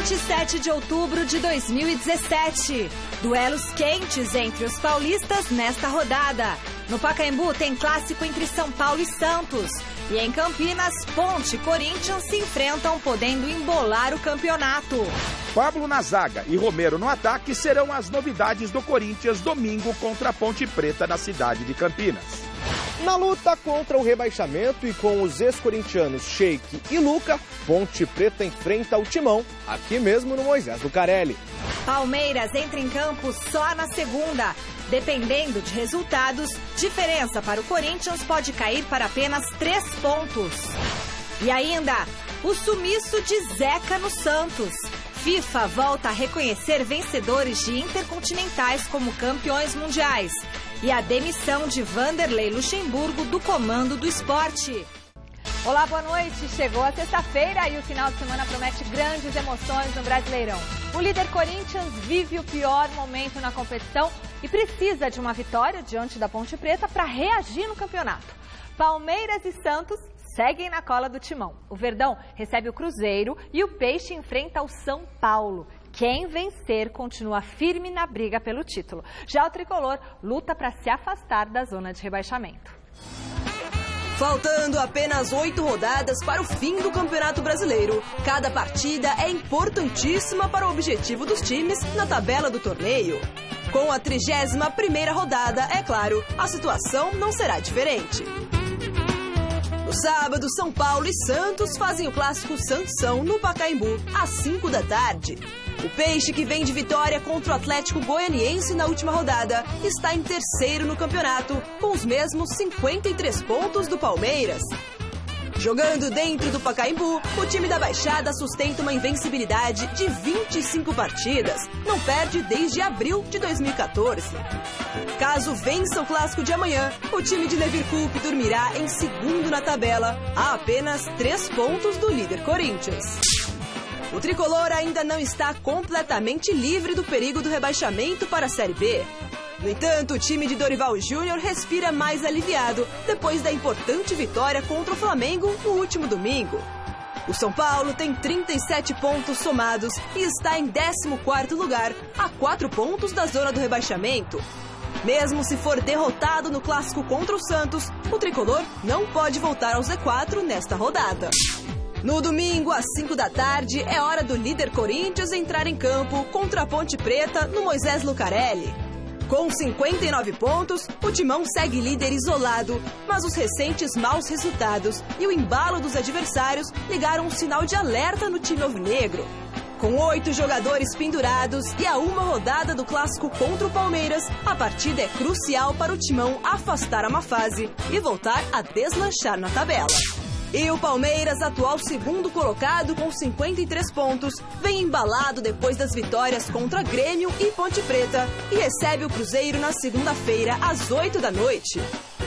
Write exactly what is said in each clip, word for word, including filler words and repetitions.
vinte e sete de outubro de dois mil e dezessete. Duelos quentes entre os paulistas nesta rodada. No Pacaembu tem clássico entre São Paulo e Santos. E em Campinas, Ponte e Corinthians se enfrentam, podendo embolar o campeonato. Pablo na zaga e Romero no ataque serão as novidades do Corinthians domingo contra a Ponte Preta na cidade de Campinas. Na luta contra o rebaixamento e com os ex-corintianos Sheik e Luca, Ponte Preta enfrenta o Timão, aqui mesmo no Moisés Lucarelli. Palmeiras entra em campo só na segunda. Dependendo de resultados, diferença para o Corinthians pode cair para apenas três pontos. E ainda, o sumiço de Zeca no Santos. FIFA volta a reconhecer vencedores de intercontinentais como campeões mundiais. E a demissão de Vanderlei Luxemburgo do comando do esporte. Olá, boa noite. Chegou a sexta-feira e o final de semana promete grandes emoções no Brasileirão. O líder Corinthians vive o pior momento na competição e precisa de uma vitória diante da Ponte Preta para reagir no campeonato. Palmeiras e Santos seguem na cola do Timão. O Verdão recebe o Cruzeiro e o Peixe enfrenta o São Paulo. Quem vencer continua firme na briga pelo título. Já o Tricolor luta para se afastar da zona de rebaixamento. Faltando apenas oito rodadas para o fim do Campeonato Brasileiro, cada partida é importantíssima para o objetivo dos times na tabela do torneio. Com a trigésima primeira rodada, é claro, a situação não será diferente. No sábado, São Paulo e Santos fazem o clássico Sansão no Pacaembu, às cinco da tarde. O Peixe, que vem de vitória contra o Atlético Goianiense na última rodada, está em terceiro no campeonato, com os mesmos cinquenta e três pontos do Palmeiras. Jogando dentro do Pacaembu, o time da Baixada sustenta uma invencibilidade de vinte e cinco partidas. Não perde desde abril de dois mil e quatorze. Caso vença o clássico de amanhã, o time de Levir Coupe dormirá em segundo na tabela, a apenas três pontos do líder Corinthians. O tricolor ainda não está completamente livre do perigo do rebaixamento para a Série B. No entanto, o time de Dorival Júnior respira mais aliviado depois da importante vitória contra o Flamengo no último domingo. O São Paulo tem trinta e sete pontos somados e está em décimo quarto lugar, a quatro pontos da zona do rebaixamento. Mesmo se for derrotado no clássico contra o Santos, o tricolor não pode voltar ao Z quatro nesta rodada. No domingo, às cinco da tarde, é hora do líder Corinthians entrar em campo contra a Ponte Preta no Moisés Lucarelli. Com cinquenta e nove pontos, o Timão segue líder isolado, mas os recentes maus resultados e o embalo dos adversários ligaram um sinal de alerta no time alvinegro. Com oito jogadores pendurados e a uma rodada do clássico contra o Palmeiras, a partida é crucial para o Timão afastar a má fase e voltar a deslanchar na tabela. E o Palmeiras, atual segundo colocado com cinquenta e três pontos, vem embalado depois das vitórias contra Grêmio e Ponte Preta e recebe o Cruzeiro na segunda-feira às oito da noite.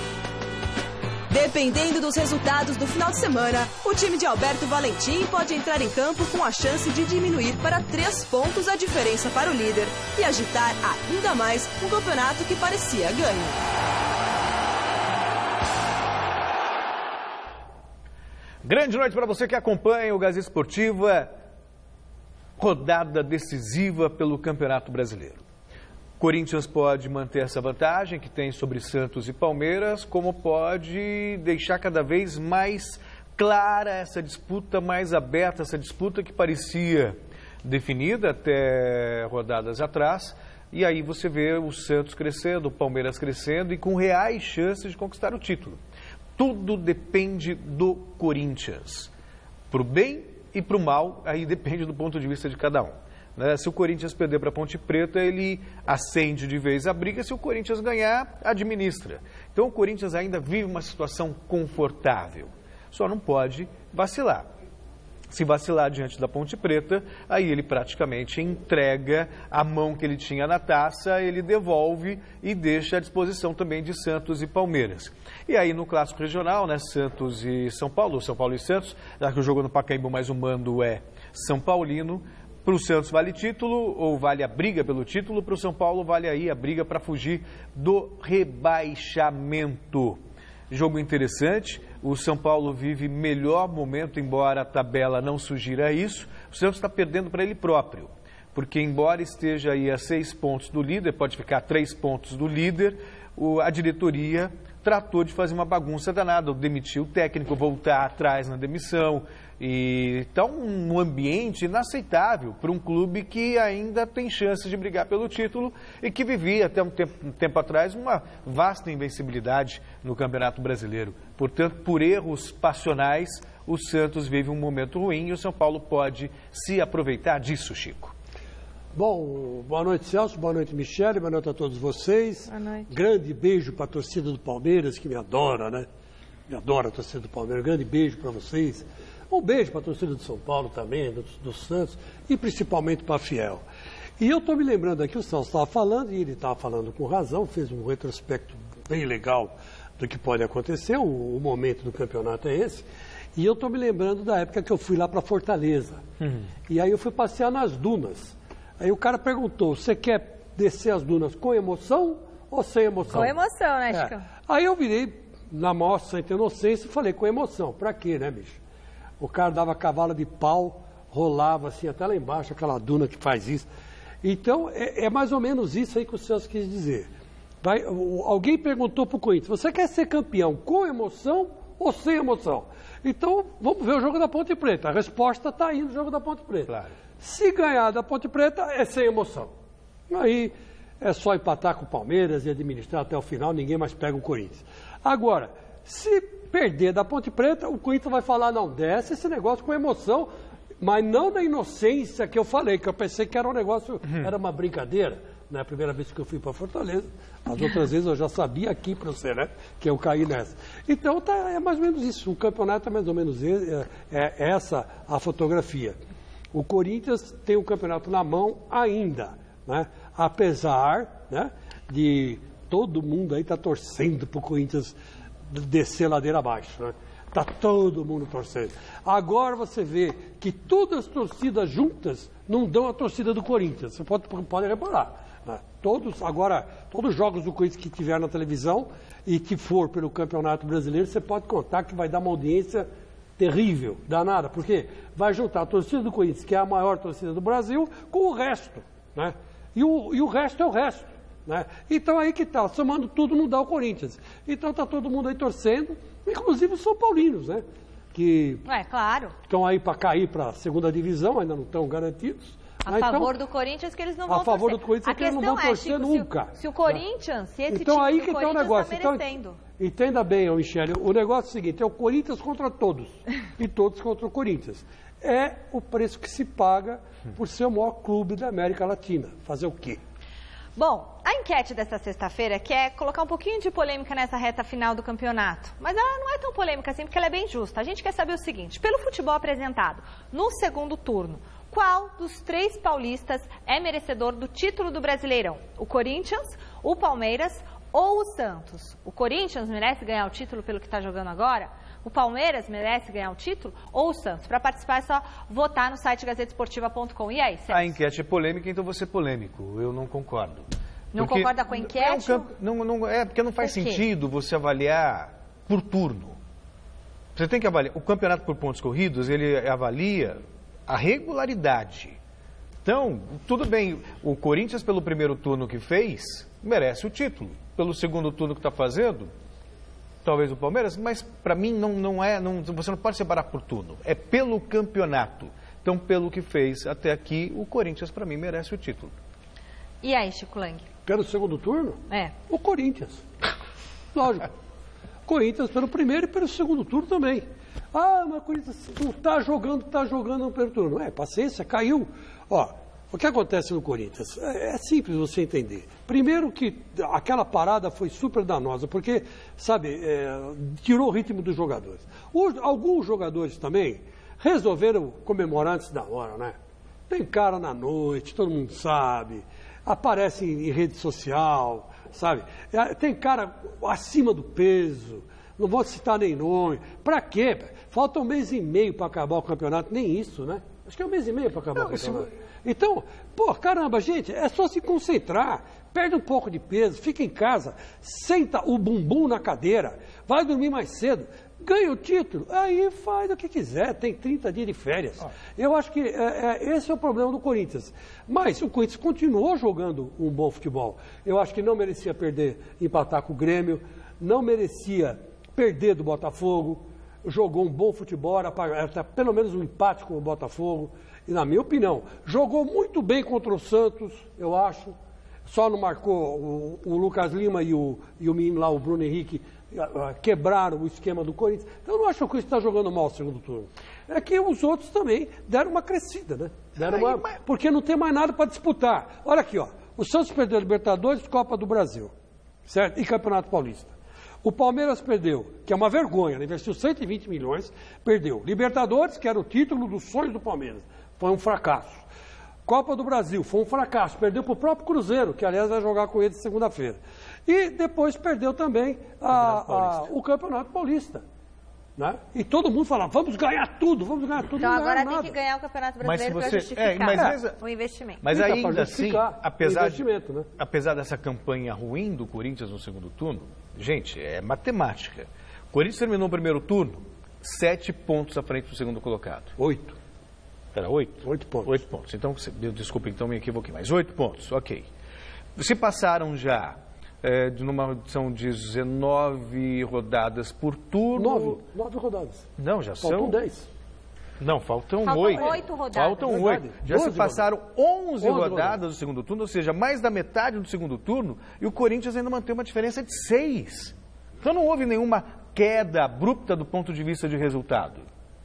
Dependendo dos resultados do final de semana, o time de Alberto Valentim pode entrar em campo com a chance de diminuir para três pontos a diferença para o líder e agitar ainda mais um campeonato que parecia ganho. Grande noite para você que acompanha o Gazeta Esportiva, rodada decisiva pelo Campeonato Brasileiro. Corinthians pode manter essa vantagem que tem sobre Santos e Palmeiras, como pode deixar cada vez mais clara essa disputa, mais aberta, essa disputa que parecia definida até rodadas atrás. E aí você vê o Santos crescendo, o Palmeiras crescendo e com reais chances de conquistar o título. Tudo depende do Corinthians, para o bem e para o mal, aí depende do ponto de vista de cada um. Né? Se o Corinthians perder para a Ponte Preta, ele acende de vez a briga, se o Corinthians ganhar, administra. Então o Corinthians ainda vive uma situação confortável, só não pode vacilar. Se vacilar diante da Ponte Preta, aí ele praticamente entrega a mão que ele tinha na taça, ele devolve e deixa à disposição também de Santos e Palmeiras. E aí no clássico regional, né, Santos e São Paulo, São Paulo e Santos, já que o jogo no Pacaembu, mas o mando é São Paulino, para o Santos vale título ou vale a briga pelo título, para o São Paulo vale aí a briga para fugir do rebaixamento. Jogo interessante, o São Paulo vive melhor momento, embora a tabela não sugira isso. O Santos está perdendo para ele próprio, porque embora esteja aí a seis pontos do líder, pode ficar a três pontos do líder, o, a diretoria tratou de fazer uma bagunça danada, demitir o técnico, voltar atrás na demissão. E então um ambiente inaceitável para um clube que ainda tem chance de brigar pelo título e que vivia até um tempo, um tempo atrás uma vasta invencibilidade no Campeonato Brasileiro. Portanto, por erros passionais, o Santos vive um momento ruim e o São Paulo pode se aproveitar disso, Chico. Bom, boa noite, Celso, boa noite, Michele, boa noite a todos vocês. Boa noite. Grande beijo para a torcida do Palmeiras, que me adora, né? Me adora a torcida do Palmeiras. Grande beijo para vocês. Um beijo para a torcida de São Paulo também, do, do Santos, e principalmente para a Fiel. E eu estou me lembrando aqui, o Celso estava falando, e ele estava falando com razão, fez um retrospecto bem legal do que pode acontecer, o, o momento do campeonato é esse. E eu estou me lembrando da época que eu fui lá para Fortaleza. Uhum. E aí eu fui passear nas dunas. Aí o cara perguntou, você quer descer as dunas com emoção ou sem emoção? Com emoção, né, Chico? É. Aí eu virei, na maior santa inocência, e falei, com emoção. Pra quê, né, bicho? O cara dava cavalo de pau, rolava assim, até lá embaixo, aquela duna que faz isso. Então, é, é mais ou menos isso aí que o Celso quis dizer. Vai, o, alguém perguntou pro Corinthians, você quer ser campeão com emoção ou sem emoção? Então, vamos ver o jogo da Ponte Preta. A resposta está aí no jogo da Ponte Preta. Claro. Se ganhar da Ponte Preta, é sem emoção. Aí é só empatar com o Palmeiras e administrar até o final, ninguém mais pega o Corinthians. Agora, se perder da Ponte Preta, o Corinthians vai falar, não, desce esse negócio com emoção, mas não da inocência que eu falei, que eu pensei que era um negócio, uhum. era uma brincadeira. Não é a primeira vez que eu fui para Fortaleza, as outras vezes eu já sabia aqui para você, né, que eu caí nessa. Então tá, é mais ou menos isso, o campeonato é mais ou menos é, é essa a fotografia. O Corinthians tem o campeonato na mão ainda, né? Apesar, né, de todo mundo aí estar tá torcendo para o Corinthians descer ladeira abaixo, né? Está todo mundo torcendo. Agora você vê que todas as torcidas juntas não dão a torcida do Corinthians. Você pode, pode reparar. Né? Todos, agora, todos os jogos do Corinthians que tiver na televisão e que for pelo Campeonato Brasileiro, você pode contar que vai dar uma audiência terrível, danada, porque vai juntar a torcida do Corinthians, que é a maior torcida do Brasil, com o resto, né? E o, e o resto é o resto, né? Então aí que tá, somando tudo não dá o Corinthians. Então tá todo mundo aí torcendo, inclusive os São Paulinos, né? Que é claro. Estão aí para cair para a segunda divisão, ainda não estão garantidos. A né? favor então, do Corinthians que eles não a vão torcer. A favor do Corinthians a que eles não vão é, torcer Chico, nunca. Se, se o Corinthians, se esse então, time aí do que tá o Corinthians negócio. está Então, merecendo. entenda bem, Michele, o negócio é o seguinte, é o Corinthians contra todos e todos contra o Corinthians. É o preço que se paga por ser o maior clube da América Latina. Fazer o quê? Bom, a enquete desta sexta-feira quer colocar um pouquinho de polêmica nessa reta final do campeonato. Mas ela não é tão polêmica assim, porque ela é bem justa. A gente quer saber o seguinte, pelo futebol apresentado no segundo turno, qual dos três paulistas é merecedor do título do Brasileirão? O Corinthians, o Palmeiras ou o Santos? O Corinthians merece ganhar o título pelo que está jogando agora? O Palmeiras merece ganhar o título ou o Santos? Para participar é só votar no site gazeta esportiva ponto com. E aí, Celso? A enquete é polêmica, então vou ser polêmico. Eu não concordo. Não porque concorda com a enquete? É, um campo, não, não, é porque não faz sentido você avaliar por turno. Você tem que avaliar. O campeonato por pontos corridos, ele avalia a regularidade. Então, tudo bem, o Corinthians, pelo primeiro turno que fez, merece o título. Pelo segundo turno que está fazendo, talvez o Palmeiras, mas para mim não, não é, não, você não pode separar por turno. É pelo campeonato. Então, pelo que fez até aqui, o Corinthians, para mim, merece o título. E aí, Chico Lang? Pelo segundo turno? É. O Corinthians. Lógico. Corinthians pelo primeiro e pelo segundo turno também. Ah, mas o Corinthians não está jogando, está jogando no primeiro turno. É, paciência, caiu. Ó, o que acontece no Corinthians? É, é simples você entender. Primeiro que aquela parada foi super danosa, porque, sabe, é, tirou o ritmo dos jogadores. Os, alguns jogadores também resolveram comemorar antes da hora, né? Tem cara na noite, todo mundo sabe, aparece em, em rede social, sabe? Tem cara acima do peso, não vou citar nem nome. Pra quê? Falta um mês e meio para acabar o campeonato, nem isso, né? Acho que é um mês e meio para acabar não, o campeonato. Isso... Então, pô, caramba, gente, é só se concentrar, perde um pouco de peso, fica em casa, senta o bumbum na cadeira, vai dormir mais cedo, ganha o título, aí faz o que quiser, tem trinta dias de férias. Ah. Eu acho que é, é, esse é o problema do Corinthians. Mas o Corinthians continuou jogando um bom futebol. Eu acho que não merecia perder, empatar com o Grêmio, não merecia perder do Botafogo, jogou um bom futebol, era, era pelo menos um empate com o Botafogo, e na minha opinião, jogou muito bem contra o Santos, eu acho. Só não marcou o, o Lucas Lima e o, e o menino lá, o Bruno Henrique, quebraram o esquema do Corinthians. Então eu não acho que o Corinthians está jogando mal o segundo turno. É que os outros também deram uma crescida, né? Deram uma... Porque não tem mais nada para disputar. Olha aqui, ó. O Santos perdeu a Libertadores, Copa do Brasil, certo? E Campeonato Paulista. O Palmeiras perdeu, que é uma vergonha, né? Investiu cento e vinte milhões, perdeu. Libertadores, que era o título dos sonhos do Palmeiras, foi um fracasso. Copa do Brasil, foi um fracasso, perdeu para o próprio Cruzeiro, que aliás vai jogar com ele segunda-feira. E depois perdeu também a, a, o Campeonato Paulista. Né? E todo mundo falava, vamos ganhar tudo, vamos ganhar tudo. Então não agora tem nada. que ganhar o Campeonato Brasileiro para você, justificar é, mas, é. o investimento. Mas Então, ainda assim, apesar, de, né? apesar dessa campanha ruim do Corinthians no segundo turno, gente, é matemática. O Corinthians terminou o primeiro turno, sete pontos à frente do segundo colocado. Oito. Era oito? Oito pontos. Oito pontos. Então, desculpa, então me equivoquei, mas oito pontos, ok. Se passaram já, é, de numa, são dezenove rodadas por turno. Nove, nove rodadas. Não, já faltam são... dez. Não, faltam, faltam oito. oito rodadas. Faltam oito. Já se passaram onze, onze rodadas, rodadas do segundo turno, ou seja, mais da metade do segundo turno, e o Corinthians ainda mantém uma diferença de seis. Então não houve nenhuma queda abrupta do ponto de vista de resultado.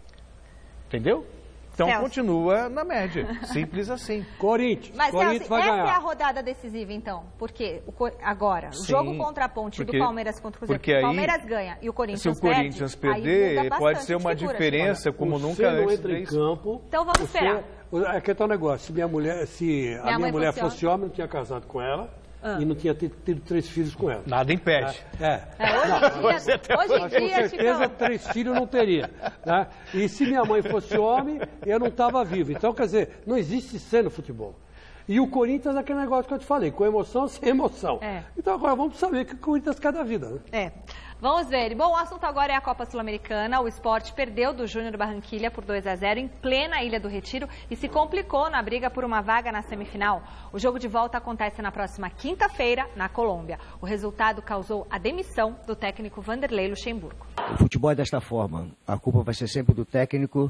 Entendeu? Então Celso. Continua na média, simples assim. Corinthians, Mas Corinthians Celso, vai essa ganhar. é a rodada decisiva então, porque o, agora, o Sim, jogo contra a Ponte porque, do Palmeiras contra o Cruzeiro, porque aí, o Palmeiras ganha e o Corinthians perde, se o Corinthians perde, perder, pode ser uma figura, diferença tipo, como você nunca não antes. entra em campo, então vamos você, esperar. É que é tal negócio, se minha mulher, se minha a minha mulher fosse fosse homem, eu não tinha casado com ela. Ah. E não tinha tido, tido três filhos com ela. Nada impede. É. é hoje em dia, hoje em dia com certeza, Chico... três filhos não teria. Né? E se minha mãe fosse homem, eu não estava vivo. Então, quer dizer, não existe ser no futebol. E o Corinthians é aquele negócio que eu te falei, com emoção, sem emoção. É. Então, agora vamos saber que o Corinthians quer da vida. Né? É. Vamos ver. Bom, o assunto agora é a Copa Sul-Americana. O Sport perdeu do Júnior Barranquilla por dois a zero em plena Ilha do Retiro e se complicou na briga por uma vaga na semifinal. O jogo de volta acontece na próxima quinta-feira, na Colômbia. O resultado causou a demissão do técnico Vanderlei Luxemburgo. O futebol é desta forma. A culpa vai ser sempre do técnico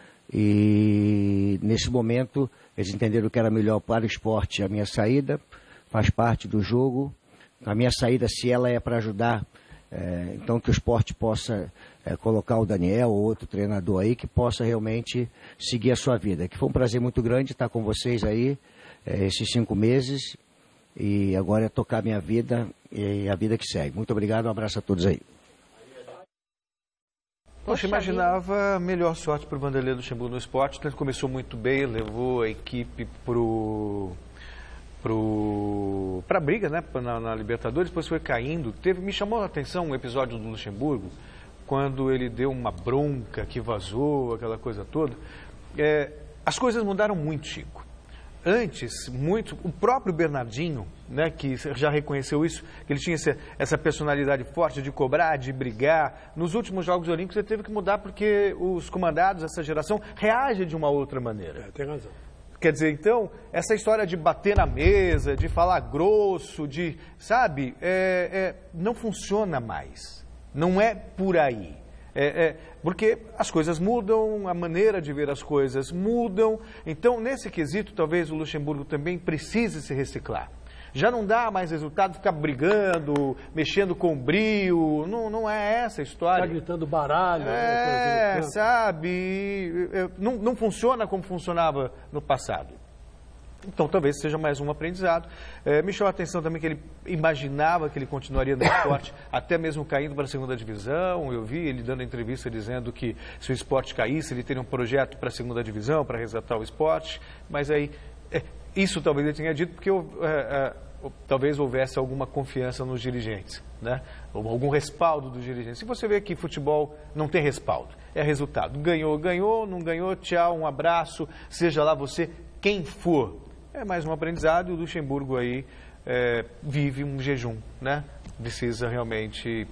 e, nesse momento, eles entenderam que era melhor para o esporte a minha saída. Faz parte do jogo. A minha saída, se ela é para ajudar... É, então que o esporte possa é, colocar o Daniel ou outro treinador aí que possa realmente seguir a sua vida. Que foi um prazer muito grande estar com vocês aí é, esses cinco meses e agora é tocar a minha vida e a vida que segue. Muito obrigado, um abraço a todos aí. Poxa, imaginava melhor sorte para o Vanderlei Luxemburgo no esporte. Ele começou muito bem, levou a equipe para o... para a briga, né, na, na Libertadores, depois foi caindo. Teve, me chamou a atenção um episódio do Luxemburgo, quando ele deu uma bronca que vazou, aquela coisa toda. É, as coisas mudaram muito, Chico. Antes, muito, o próprio Bernardinho, né, que já reconheceu isso, que ele tinha essa, essa personalidade forte de cobrar, de brigar. Nos últimos Jogos Olímpicos ele teve que mudar porque os comandados, essa geração, reagem de uma outra maneira. É, tem razão. Quer dizer, então, essa história de bater na mesa, de falar grosso, de, sabe, é, é, não funciona mais. Não é por aí. É, é, porque as coisas mudam, a maneira de ver as coisas mudam. Então, nesse quesito, talvez o Luxemburgo também precise se reciclar. Já não dá mais resultado ficar brigando, mexendo com brio, não, não é essa a história. Está gritando baralho. É, né, sabe, não, não funciona como funcionava no passado. Então, talvez seja mais um aprendizado. É, me chamou a atenção também que ele imaginava que ele continuaria no esporte, até mesmo caindo para a segunda divisão. Eu vi ele dando entrevista dizendo que se o esporte caísse, ele teria um projeto para a segunda divisão, para resgatar o esporte. Mas aí, é, isso talvez ele tenha dito porque é, é, talvez houvesse alguma confiança nos dirigentes, né? Ou algum respaldo dos dirigentes. Se você vê que futebol não tem respaldo, é resultado. Ganhou, ganhou, não ganhou, tchau, um abraço, seja lá você quem for. É mais um aprendizado e o Luxemburgo aí é, vive um jejum, né? Precisa realmente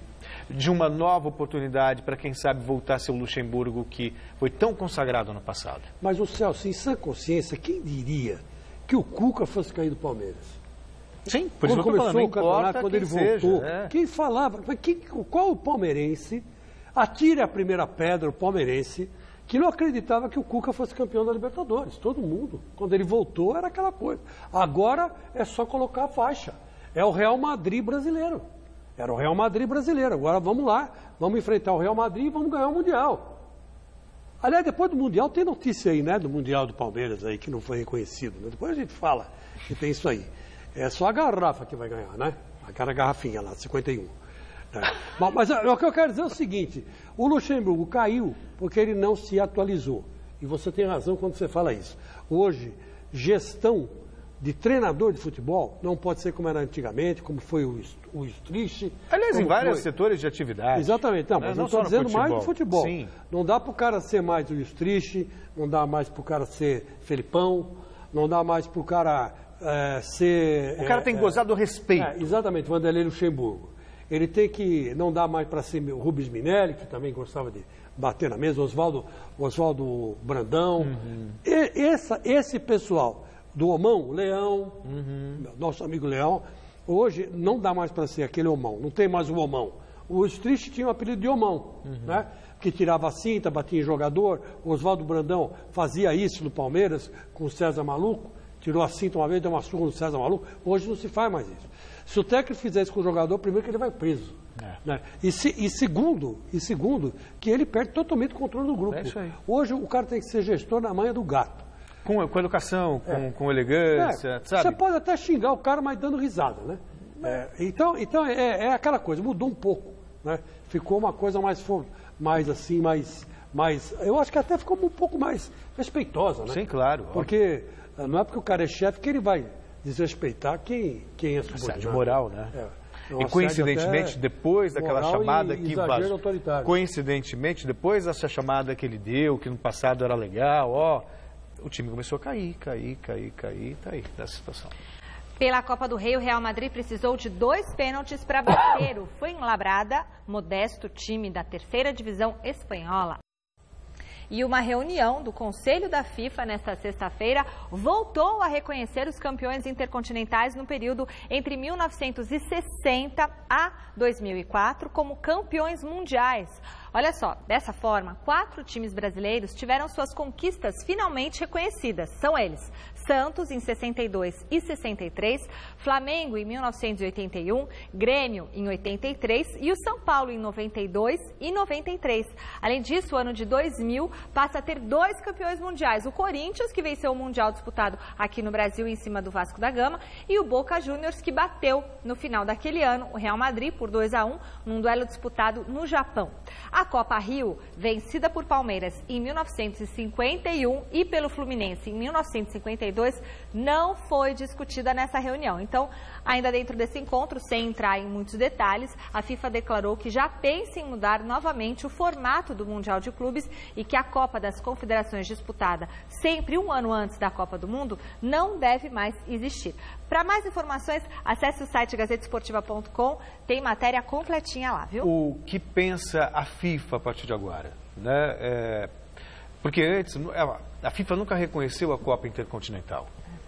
de uma nova oportunidade para, quem sabe, voltar a ser o Luxemburgo que foi tão consagrado no passado. Mas o Celso, em sã consciência, quem diria que o Cuca fosse cair do Palmeiras? Sim, por quando isso começou falando, o campeonato, quando ele seja, voltou, é. quem falava, quem, qual o palmeirense, atire a primeira pedra, o palmeirense, que não acreditava que o Cuca fosse campeão da Libertadores? Todo mundo. Quando ele voltou, era aquela coisa. Agora é só colocar a faixa. É o Real Madrid brasileiro. Era o Real Madrid brasileiro. Agora vamos lá, vamos enfrentar o Real Madrid e vamos ganhar o Mundial. Aliás, depois do Mundial, tem notícia aí, né, do Mundial do Palmeiras aí, que não foi reconhecido. Né? Depois a gente fala que tem isso aí. É só a garrafa que vai ganhar, né? Aquela garrafinha lá, cinquenta e um. É. Mas, mas o que eu quero dizer é o seguinte, o Luxemburgo caiu porque ele não se atualizou. E você tem razão quando você fala isso. Hoje, gestão de treinador de futebol não pode ser como era antigamente, como foi o, o Strich. Aliás, em vários foi... setores de atividade. Exatamente, não, mas não, eu estou dizendo mais do futebol. Sim. Não dá para o cara ser mais o Strich, não dá mais para o cara ser Felipão, não dá mais para o cara é, ser... O cara é, tem que gozar do respeito. É, exatamente, Vanderlei Luxemburgo. Ele tem que, não dá mais para ser o Rubens Minelli, que também gostava de bater na mesa, Oswaldo, Oswaldo Brandão. Uhum. E, essa, esse pessoal do Omão, Leão, uhum. nosso amigo Leão, hoje não dá mais para ser aquele Omão, não tem mais o Omão. O Strich tinha o apelido de Omão, uhum. né? Que tirava a cinta, batia em jogador. O Oswaldo Brandão fazia isso no Palmeiras com o César Maluco, tirou a cinta uma vez, deu uma surra no César Maluco. Hoje não se faz mais isso. Se o técnico fizer isso com o jogador, primeiro que ele vai preso. É. Né? E, se, e, segundo, e segundo, que ele perde totalmente o controle do grupo. É isso aí. Hoje o cara tem que ser gestor na manha do gato. Com, com educação, com, é. com elegância, é. sabe? Você pode até xingar o cara, mas dando risada, né? É. Então, então é, é aquela coisa, mudou um pouco, né? Ficou uma coisa mais, mais assim, mais, mais... Eu acho que até ficou um pouco mais respeitosa, né? Sim, claro. Porque ó. não é porque o cara é chefe que ele vai desrespeitar quem, quem é subordinado. De moral, né? É. E coincidentemente, depois daquela chamada que vazou, coincidentemente, depois dessa chamada que ele deu, que no passado era legal, ó, o time começou a cair, cair, cair, cair, tá aí, dessa situação. Pela Copa do Rei, o Real Madrid precisou de dois pênaltis para bater o Fuenlabrada, modesto time da terceira divisão espanhola. E uma reunião do Conselho da FIFA nesta sexta-feira voltou a reconhecer os campeões intercontinentais no período entre mil novecentos e sessenta a dois mil e quatro como campeões mundiais. Olha só, dessa forma, quatro times brasileiros tiveram suas conquistas finalmente reconhecidas. São eles: Santos em sessenta e dois e sessenta e três, Flamengo em mil novecentos e oitenta e um, Grêmio em oitenta e três e o São Paulo em noventa e dois e noventa e três. Além disso, o ano de dois mil passa a ter dois campeões mundiais: o Corinthians, que venceu o Mundial disputado aqui no Brasil em cima do Vasco da Gama, e o Boca Juniors, que bateu no final daquele ano o Real Madrid por dois a um num duelo disputado no Japão. A Copa Rio, vencida por Palmeiras em mil novecentos e cinquenta e um e pelo Fluminense em mil novecentos e cinquenta e dois, não foi discutida nessa reunião. Então, ainda dentro desse encontro, sem entrar em muitos detalhes, a FIFA declarou que já pensa em mudar novamente o formato do Mundial de Clubes e que a Copa das Confederações, disputada sempre um ano antes da Copa do Mundo, não deve mais existir. Para mais informações, acesse o site gazeta esportiva ponto com, tem matéria completinha lá, viu? O que pensa a FIFA a partir de agora, né? É, porque antes, a FIFA nunca reconheceu a Copa Intercontinental.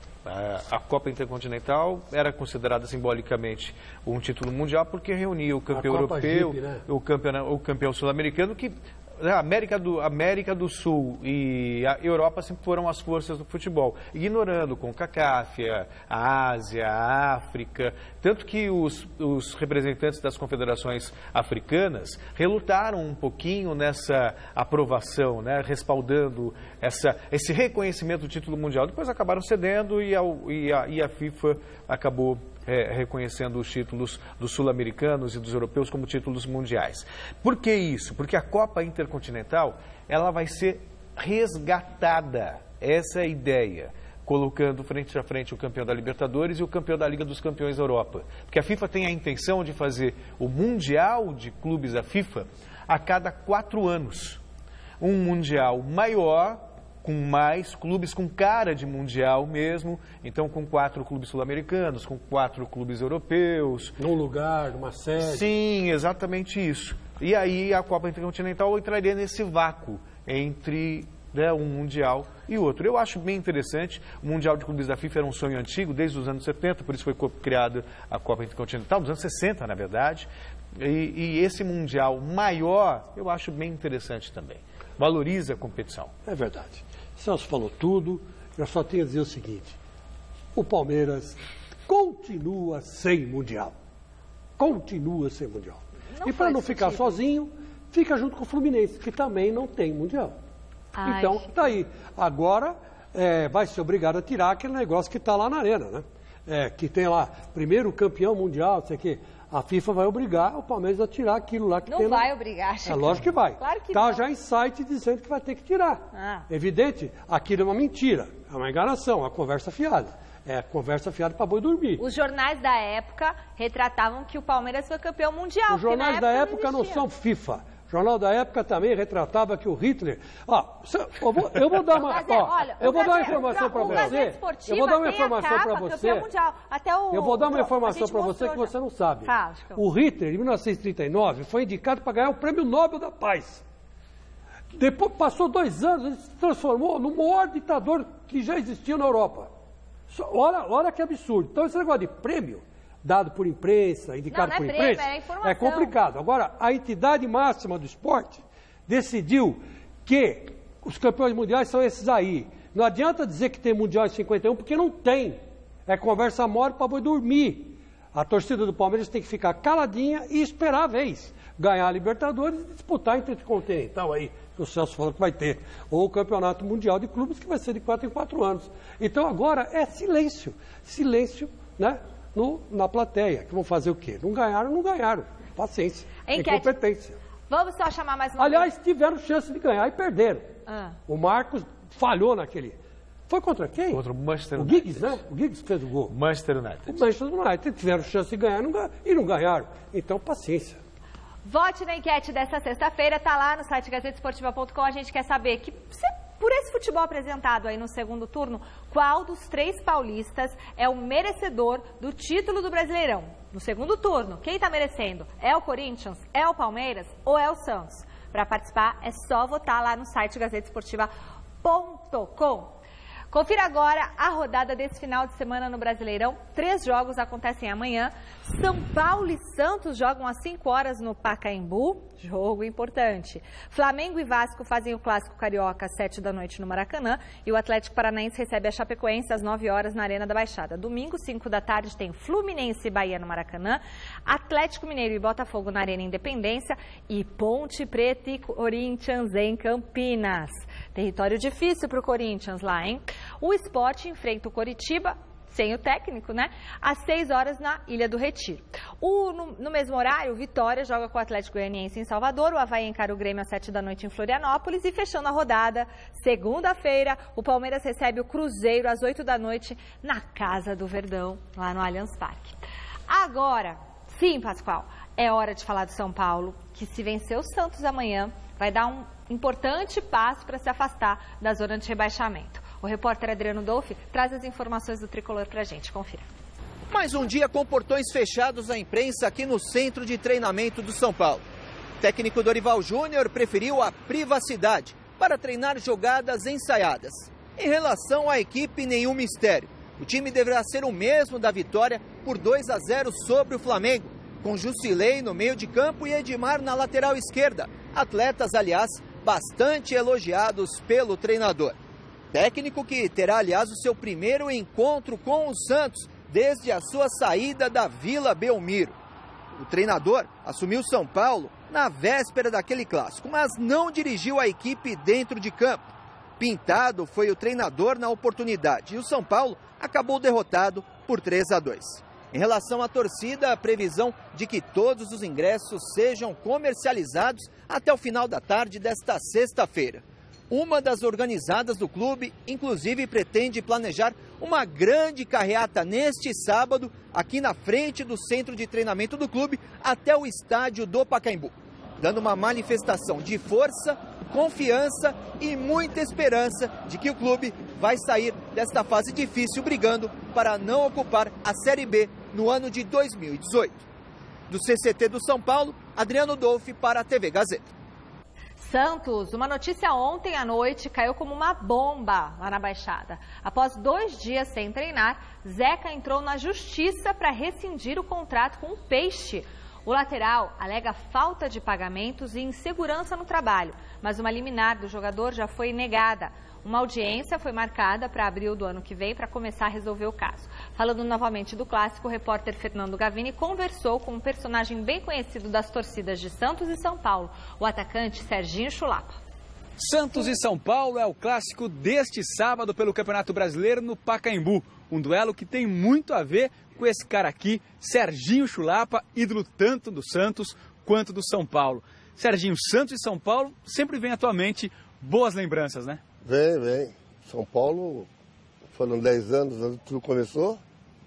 A Copa Intercontinental era considerada simbolicamente um título mundial porque reunia o campeão europeu, Jeep, né? o, campeão, o campeão sul-americano, que a América do, América do Sul e a Europa sempre foram as forças do futebol, ignorando com CONCACAF, a Ásia, a África, tanto que os, os representantes das confederações africanas relutaram um pouquinho nessa aprovação, né, respaldando essa, esse reconhecimento do título mundial. Depois acabaram cedendo e a, e a, e a FIFA acabou É, reconhecendo os títulos dos sul-americanos e dos europeus como títulos mundiais. Por que isso? Porque a Copa Intercontinental, ela vai ser resgatada, essa é a ideia, colocando frente a frente o campeão da Libertadores e o campeão da Liga dos Campeões da Europa. Porque a FIFA tem a intenção de fazer o Mundial de Clubes da FIFA a cada quatro anos. Um Mundial maior com mais clubes com cara de mundial mesmo, então com quatro clubes sul-americanos, com quatro clubes europeus. Num lugar, numa sede. Sim, exatamente isso. E aí a Copa Intercontinental entraria nesse vácuo entre, né, um mundial e outro. Eu acho bem interessante. O Mundial de Clubes da FIFA era um sonho antigo, desde os anos setenta, por isso foi criada a Copa Intercontinental, nos anos sessenta, na verdade. E, e esse mundial maior, eu acho bem interessante também. Valoriza a competição. É verdade. Celso falou tudo. Eu só tenho a dizer o seguinte: o Palmeiras continua sem mundial. Continua sem mundial. Não, e para não ficar sentido. sozinho, fica junto com o Fluminense, que também não tem mundial. Ai. Então, tá aí. Agora é, vai ser obrigado a tirar aquele negócio que está lá na arena, né? É, que tem lá, primeiro campeão mundial, não sei o quê. A FIFA vai obrigar o Palmeiras a tirar aquilo lá que não tem. Não vai lá. obrigar, Chico. É lógico que vai. Claro que tá não. já em site dizendo que vai ter que tirar. Ah. Evidente, aquilo é uma mentira, é uma enganação, uma conversa fiada. É conversa fiada para boi dormir. Os jornais da época retratavam que o Palmeiras foi campeão mundial. Os jornais da época não, não são FIFA. O jornal da época também retratava que o Hitler... Ó, eu, vou, eu vou dar uma, Mas é, ó, olha, eu vou Gazeta, dar uma informação para você. Eu vou dar uma informação para você. Até o, eu vou dar uma informação para você que você não sabe. Fala, o Hitler, em mil novecentos e trinta e nove, foi indicado para ganhar o Prêmio Nobel da Paz. Depois passou dois anos, ele se transformou no maior ditador que já existiu na Europa. Olha, olha que absurdo. Então, esse negócio de prêmio, dado por imprensa, indicado não, não por é imprensa, prêmio, é, é complicado. Agora, a entidade máxima do esporte decidiu que os campeões mundiais são esses aí. Não adianta dizer que tem mundial em cinquenta e um, porque não tem. É conversa mole para boi dormir. A torcida do Palmeiras tem que ficar caladinha e esperar a vez. Ganhar a Libertadores e disputar entre o continental aí, que o Celso falou que vai ter. Ou o Campeonato Mundial de Clubes, que vai ser de quatro em quatro anos. Então agora é silêncio. Silêncio, né? No, na plateia, que vão fazer o quê? Não ganharam, não ganharam. Paciência. É incompetência. Vamos só chamar mais uma Aliás, vez. tiveram chance de ganhar e perderam. Ah. O Marcos falhou naquele... Foi contra quem? Contra o Manchester United. O Giggs, né? O Giggs fez o gol. Manchester United. O Manchester United. Tiveram chance de ganhar e não ganharam. Então, paciência. Vote na enquete dessa sexta-feira, tá lá no site gazeta esportiva ponto com. A gente quer saber que, por esse futebol apresentado aí no segundo turno, qual dos três paulistas é o merecedor do título do Brasileirão? No segundo turno, quem tá merecendo? É o Corinthians? É o Palmeiras? Ou é o Santos? Para participar, é só votar lá no site gazeta esportiva ponto com. Confira agora a rodada desse final de semana no Brasileirão. Três jogos acontecem amanhã. São Paulo e Santos jogam às cinco horas no Pacaembu. Jogo importante. Flamengo e Vasco fazem o Clássico Carioca às sete da noite no Maracanã. E o Atlético Paranaense recebe a Chapecoense às nove horas na Arena da Baixada. Domingo, cinco da tarde, tem Fluminense e Bahia no Maracanã. Atlético Mineiro e Botafogo na Arena Independência. E Ponte Preta e Corinthians em Campinas. Território difícil para o Corinthians lá, hein? O Sport enfrenta o Coritiba, sem o técnico, né? Às seis horas na Ilha do Retiro. O, no, no mesmo horário, o Vitória joga com o Atlético Goianiense em Salvador, o Avaí encara o Grêmio às sete da noite em Florianópolis e fechando a rodada, segunda-feira, o Palmeiras recebe o Cruzeiro às oito da noite na Casa do Verdão, lá no Allianz Parque. Agora, sim, Pascoal, é hora de falar do São Paulo, que se vencer o Santos amanhã, vai dar um importante passo para se afastar da zona de rebaixamento. O repórter Adriano Dolfi traz as informações do Tricolor para a gente. Confira. Mais um dia com portões fechados à imprensa aqui no centro de treinamento do São Paulo. O técnico Dorival Júnior preferiu a privacidade para treinar jogadas ensaiadas. Em relação à equipe, nenhum mistério. O time deverá ser o mesmo da vitória por dois a zero sobre o Flamengo, com Jusilei no meio de campo e Edmar na lateral esquerda. Atletas, aliás, bastante elogiados pelo treinador. Técnico que terá, aliás, o seu primeiro encontro com o Santos desde a sua saída da Vila Belmiro. O treinador assumiu São Paulo na véspera daquele clássico, mas não dirigiu a equipe dentro de campo. Pintado foi o treinador na oportunidade e o São Paulo acabou derrotado por três a dois. Em relação à torcida, a previsão de que todos os ingressos sejam comercializados até o final da tarde desta sexta-feira. Uma das organizadas do clube, inclusive, pretende planejar uma grande carreata neste sábado, aqui na frente do centro de treinamento do clube, até o estádio do Pacaembu, dando uma manifestação de força confiança e muita esperança de que o clube vai sair desta fase difícil brigando para não ocupar a Série B no ano de dois mil e dezoito. Do C C T do São Paulo, Adriano Dolfi para a T V Gazeta. Santos, uma notícia ontem à noite caiu como uma bomba lá na Baixada. Após dois dias sem treinar, Zeca entrou na justiça para rescindir o contrato com o Peixe. O lateral alega falta de pagamentos e insegurança no trabalho, mas uma liminar do jogador já foi negada. Uma audiência foi marcada para abril do ano que vem para começar a resolver o caso. Falando novamente do clássico, o repórter Fernando Gavini conversou com um personagem bem conhecido das torcidas de Santos e São Paulo, o atacante Serginho Chulapa. Santos e São Paulo é o clássico deste sábado pelo Campeonato Brasileiro no Pacaembu. Um duelo que tem muito a ver com esse cara aqui, Serginho Chulapa, ídolo tanto do Santos quanto do São Paulo. Serginho, Santos e São Paulo sempre vem à tua mente boas lembranças, né? Vem, vem. São Paulo, foram dez anos antes que tudo começou.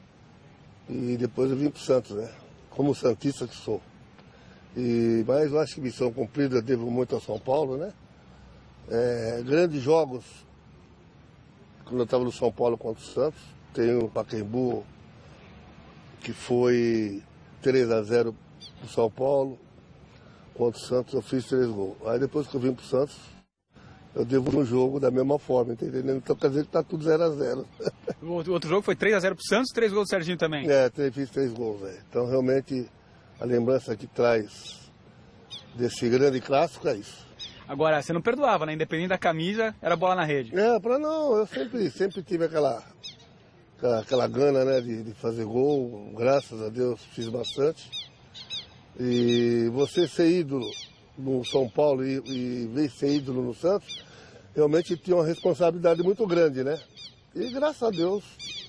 E depois eu vim para o Santos, né? Como santista que sou. E, mas eu acho que missão cumprida, devo muito ao São Paulo, né? É, grandes jogos, quando eu estava no São Paulo contra o Santos. Tem o Pacaembu, que foi três a zero para o São Paulo. Contra o Santos eu fiz três gols. Aí depois que eu vim para o Santos, eu devo um jogo da mesma forma, entendeu? Então quer dizer que tá tudo zero a zero. O outro jogo foi três a zero pro Santos, três gols do Serginho também. É, fiz três gols, velho. Então realmente a lembrança que traz desse grande clássico é isso. Agora, você não perdoava, né? Independente da camisa, era bola na rede. É, pra não, eu sempre, sempre tive aquela, aquela, aquela gana, né, de, de fazer gol. Graças a Deus fiz bastante. E você ser ídolo no São Paulo e, e ver ser ídolo no Santos, realmente tinha uma responsabilidade muito grande, né? E graças a Deus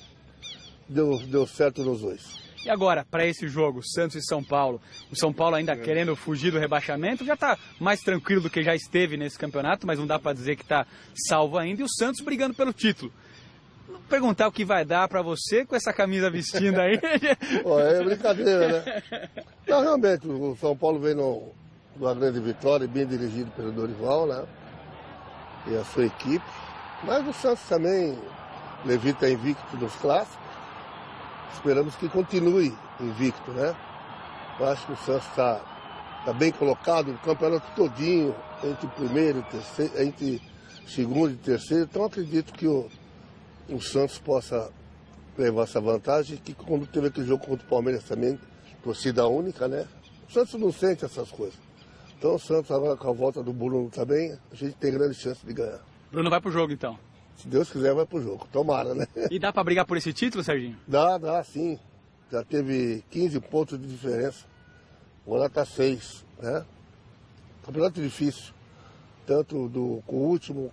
deu, deu certo nos dois. E agora, para esse jogo, Santos e São Paulo, o São Paulo ainda é. querendo fugir do rebaixamento, já está mais tranquilo do que já esteve nesse campeonato, mas não dá para dizer que está salvo ainda, e o Santos brigando pelo título. Vou perguntar o que vai dar para você com essa camisa vestindo aí. Pô, é brincadeira, né? Não, realmente, o São Paulo vem no... uma grande vitória, bem dirigido pelo Dorival, né? E a sua equipe. Mas o Santos também levita invicto nos clássicos. Esperamos que continue invicto, né? Eu acho que o Santos está tá bem colocado, o campeonato todinho, entre primeiro e terceiro, entre segundo e terceiro. Então acredito que o, o Santos possa levar essa vantagem, que quando teve aquele jogo contra o Palmeiras também, torcida única, né? O Santos não sente essas coisas. Então o Santos agora com a volta do Bruno também, a gente tem grande chance de ganhar. Bruno vai pro jogo então? Se Deus quiser vai pro jogo, tomara, né? E dá para brigar por esse título, Serginho? Dá, dá sim. Já teve quinze pontos de diferença, agora tá seis, né? Campeonato difícil, tanto do, com o último,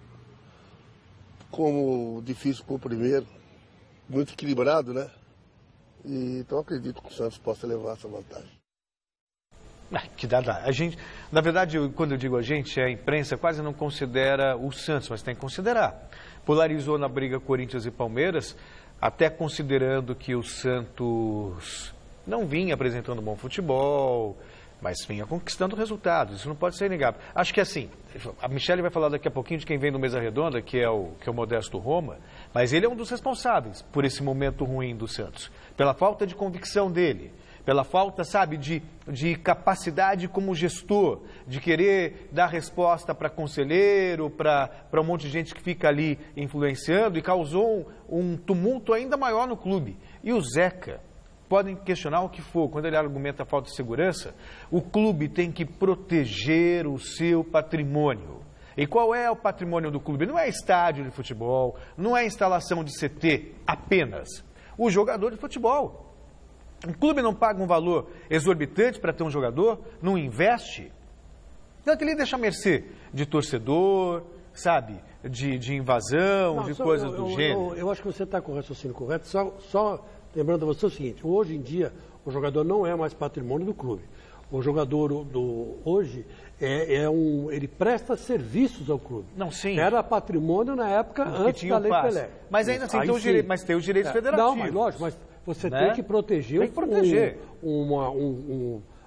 como difícil com o primeiro. Muito equilibrado, né? E, então acredito que o Santos possa levar essa vantagem. Ah, que dá, dá. A gente, na verdade, eu, quando eu digo a gente, a imprensa quase não considera o Santos, mas tem que considerar. Polarizou na briga Corinthians e Palmeiras, até considerando que o Santos não vinha apresentando bom futebol, mas vinha conquistando resultados. Isso não pode ser negado. Acho que assim, a Michele vai falar daqui a pouquinho de quem vem no Mesa Redonda, que é o, que é o Modesto Roma, mas ele é um dos responsáveis por esse momento ruim do Santos, pela falta de convicção dele. Pela falta, sabe, de, de capacidade como gestor, de querer dar resposta para conselheiro, para um monte de gente que fica ali influenciando e causou um, um tumulto ainda maior no clube. E o Zeca, podem questionar o que for, quando ele argumenta a falta de segurança, o clube tem que proteger o seu patrimônio. E qual é o patrimônio do clube? Não é estádio de futebol, não é instalação de C T apenas. O jogador de futebol. O clube não paga um valor exorbitante para ter um jogador, não investe. Então ele deixa a mercê de torcedor, sabe, de, de invasão, não, de só, coisas eu, do eu, gênero. Eu, eu acho que você está com o raciocínio correto, só, só lembrando a você o seguinte, hoje em dia o jogador não é mais patrimônio do clube. O jogador do, hoje é, é um, ele presta serviços ao clube. Não, sim. Era patrimônio na época porque antes da Lei Pelé. Mas ainda assim, tem os direitos, mas tem os direitos é. federativos. Não, mas lógico, mas você né? tem que proteger, tem que proteger. Um, uma, um, um,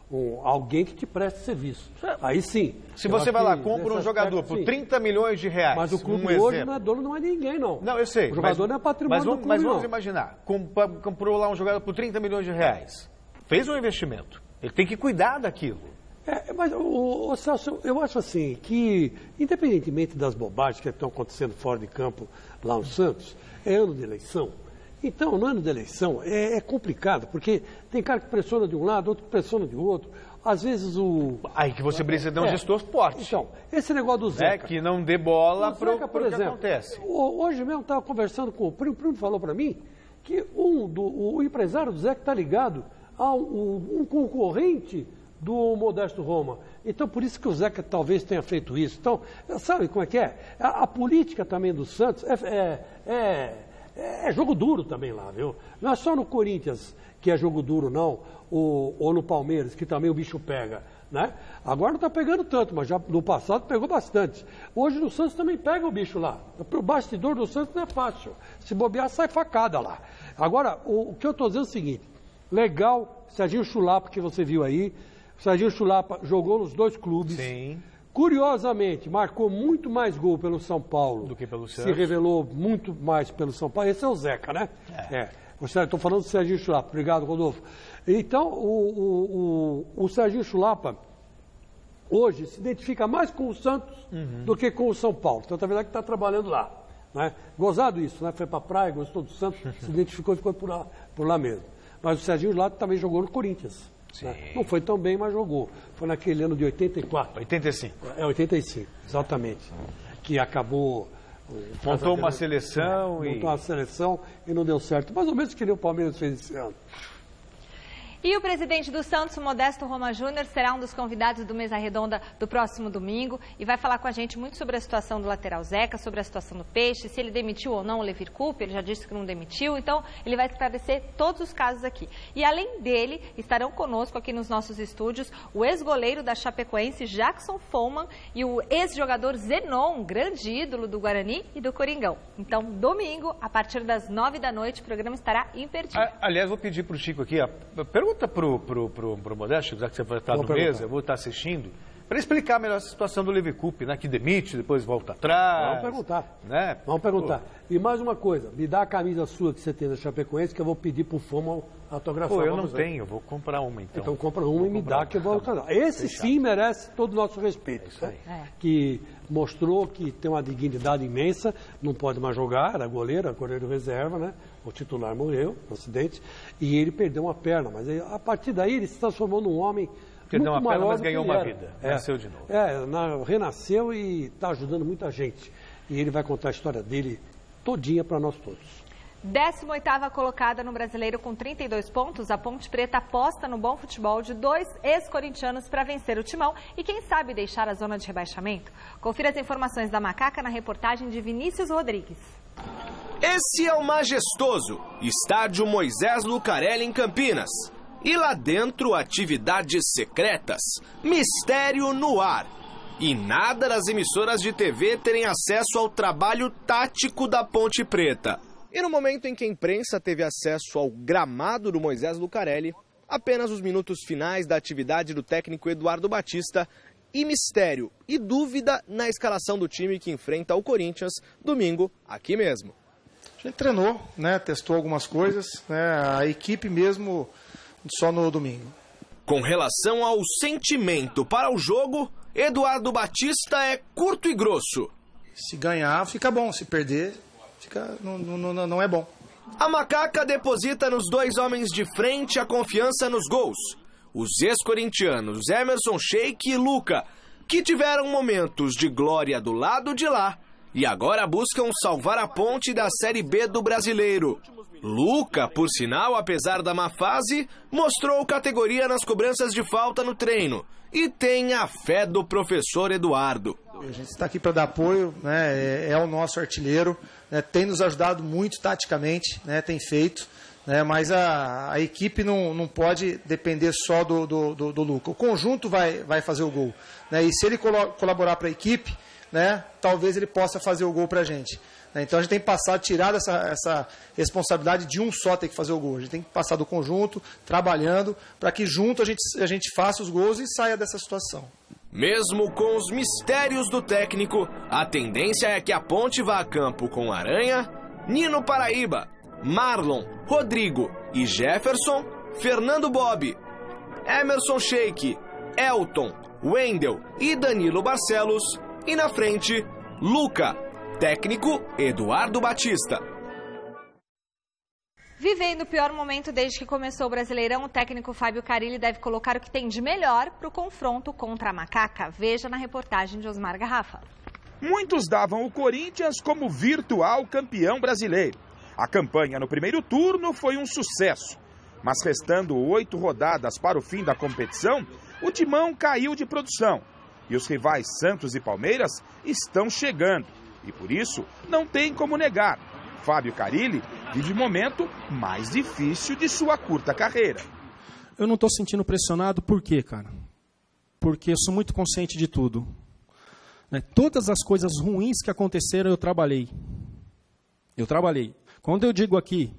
um, alguém que te preste serviço. Aí sim. Se você vai lá, compra um jogador aspecto, por sim. trinta milhões de reais. Mas o clube um hoje exemplo. não é dono, não é ninguém, não. Não, eu sei. O jogador mas, não é patrimônio mas, do clube, Mas vamos não. imaginar, compa- comprou lá um jogador por trinta milhões de reais. Fez um investimento. Ele tem que cuidar daquilo. É, mas, o, o Celso, eu acho assim, que independentemente das bobagens que estão acontecendo fora de campo lá no Santos, é ano de eleição. Então, no ano de eleição, é, é complicado, porque tem cara que pressiona de um lado, outro que pressiona de outro. Às vezes o... Aí que você precisa de um é. gestor forte. Então, esse negócio do Zeca... É, que não dê bola para o por que exemplo, acontece. Hoje mesmo eu estava conversando com o primo, o primo falou para mim que um do, o empresário do Zeca está ligado a um, um concorrente do Modesto Roma. Então, por isso que o Zeca talvez tenha feito isso. Então, sabe como é que é? A, a política também do Santos é, é, é, é jogo duro também lá, viu? Não é só no Corinthians que é jogo duro, não, ou, ou no Palmeiras, que também o bicho pega, né? Agora não está pegando tanto, mas já no passado pegou bastante. Hoje no Santos também pega o bicho lá. O bastidor do Santos não é fácil. Se bobear, sai facada lá. Agora, o, o que eu estou dizendo é o seguinte, legal, Serginho Chulapa, que você viu aí, o Serginho Chulapa jogou nos dois clubes. Sim. Curiosamente, marcou muito mais gol pelo São Paulo do que pelo Santos. Se revelou muito mais pelo São Paulo. Esse é o Zeca, né? É. é. Estou falando do Serginho Chulapa. Obrigado, Rodolfo. Então, o, o, o, o Serginho Chulapa, hoje, se identifica mais com o Santos uhum. do que com o São Paulo. Então, tá vendo que está trabalhando lá. Né? Gozado isso, né? Foi para a praia, gostou do Santos, se identificou e ficou por lá, por lá mesmo. Mas o Serginho Chulapa também jogou no Corinthians. Né? Não foi tão bem, mas jogou. Foi naquele ano de oitenta e quatro. oitenta e cinco. É, oitenta e cinco, exatamente. Que acabou... Montou uma seleção é, e... Montou uma seleção e não deu certo. Mais ou menos que nem o Palmeiras fez esse ano. E o presidente do Santos, Modesto Roma Júnior, será um dos convidados do Mesa Redonda do próximo domingo e vai falar com a gente muito sobre a situação do lateral Zeca, sobre a situação do Peixe, se ele demitiu ou não o Levir Coupe, ele já disse que não demitiu, então ele vai esclarecer todos os casos aqui. E além dele, estarão conosco aqui nos nossos estúdios o ex-goleiro da Chapecoense, Jackson Follmann, e o ex-jogador Zenon, grande ídolo do Guarani e do Coringão. Então, domingo, a partir das nove da noite, o programa estará imperdível. Aliás, vou pedir para o Chico aqui, a pergunta pro, pro, pro, pro Modesto, já que você vai estar no mesa, eu vou estar assistindo, para explicar melhor a situação do Levir Coupe, né? Que demite, depois volta atrás. Vamos perguntar. Né? Vamos perguntar. Pô. E mais uma coisa, me dá a camisa sua que você tem da Chapecoense, que eu vou pedir pro Follmann autografar. Pô, eu não tenho, eu vou comprar uma então. Então compra uma vou e me dá que eu vou autografar. Esse Fechado. Sim merece todo o nosso respeito. É isso aí. Né? É. Que mostrou que tem uma dignidade imensa, não pode mais jogar, era goleiro, era goleiro reserva, né? O titular morreu no acidente e ele perdeu uma perna, mas aí, a partir daí ele se transformou num homem perdeu muito uma perna, maior mas ganhou uma era. vida, é, nasceu de novo. É, na, renasceu e está ajudando muita gente. E ele vai contar a história dele todinha para nós todos. décima oitava colocada no Brasileiro com trinta e dois pontos, a Ponte Preta aposta no bom futebol de dois ex-corintianos para vencer o Timão e quem sabe deixar a zona de rebaixamento. Confira as informações da Macaca na reportagem de Vinícius Rodrigues. Esse é o majestoso Estádio Moisés Lucarelli em Campinas. E lá dentro, atividades secretas, mistério no ar. E nada das emissoras de T V terem acesso ao trabalho tático da Ponte Preta. E no momento em que a imprensa teve acesso ao gramado do Moisés Lucarelli, apenas os minutos finais da atividade do técnico Eduardo Batista e mistério e dúvida na escalação do time que enfrenta o Corinthians domingo aqui mesmo. A gente treinou, né, testou algumas coisas, né, a equipe mesmo só no domingo. Com relação ao sentimento para o jogo, Eduardo Batista é curto e grosso. Se ganhar, fica bom, se perder, fica, não, não, não é bom. A Macaca deposita nos dois homens de frente a confiança nos gols. Os ex-corintianos Emerson Sheik e Luca, que tiveram momentos de glória do lado de lá e agora buscam salvar a Ponte da Série B do Brasileiro. Luca, por sinal, apesar da má fase, mostrou categoria nas cobranças de falta no treino e tem a fé do professor Eduardo. A gente está aqui para dar apoio, né, é, é o nosso artilheiro, né, tem nos ajudado muito taticamente, né, tem feito, né, mas a, a equipe não, não pode depender só do, do, do, do Luca. O conjunto vai, vai fazer o gol, né, e se ele colo- colaborar para a equipe, né, talvez ele possa fazer o gol para a gente. Então a gente tem que passar, tirar essa, essa responsabilidade de um só ter que fazer o gol. A gente tem que passar do conjunto, trabalhando, para que junto a gente, a gente faça os gols e saia dessa situação. Mesmo com os mistérios do técnico, a tendência é que a Ponte vá a campo com Aranha, Nino Paraíba, Marlon, Rodrigo e Jefferson, Fernando Bob, Emerson Sheik, Elton, Wendel e Danilo Barcelos, e na frente, Luca, técnico Eduardo Batista. Vivendo o pior momento desde que começou o Brasileirão, o técnico Fábio Carille deve colocar o que tem de melhor para o confronto contra a Macaca. Veja na reportagem de Osmar Garrafa. Muitos davam o Corinthians como virtual campeão brasileiro. A campanha no primeiro turno foi um sucesso. Mas restando oito rodadas para o fim da competição, o Timão caiu de produção. E os rivais Santos e Palmeiras estão chegando. E por isso, não tem como negar. Fábio Carille vive o momento mais difícil de sua curta carreira. Eu não estou sentindo pressionado, por quê, cara? Porque eu sou muito consciente de tudo. Né? Todas as coisas ruins que aconteceram, eu trabalhei. Eu trabalhei. Quando eu digo aqui,